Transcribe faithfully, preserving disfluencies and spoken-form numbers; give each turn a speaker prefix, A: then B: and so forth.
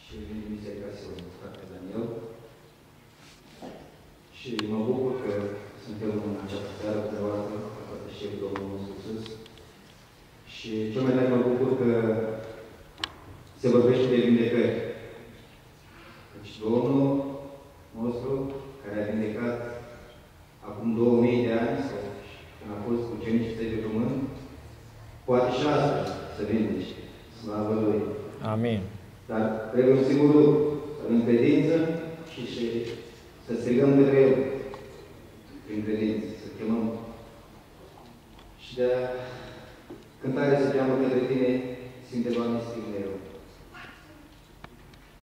A: și vin din Biserica Sion, frate Daniel. Și mă bucur că suntem în această seară cu dumneavoastră, ca să știu Domnul nostru Iisus. Și cel mai tare mă bucur că se vorbește de vindecări. Deci Domnul nostru, care a vindecat acum două mii de ani, sau când a fost cu ucenicii săi pe pământ, poate și astăzi să vindece. Slavă Lui!
B: Amin.
A: Dar trebuie un singur lucru, să avem credință și, și să strigăm către El prin credință, să chemăm. Și de cântarea se cheamă către Tine, Sfinte Doamne, strig mereu.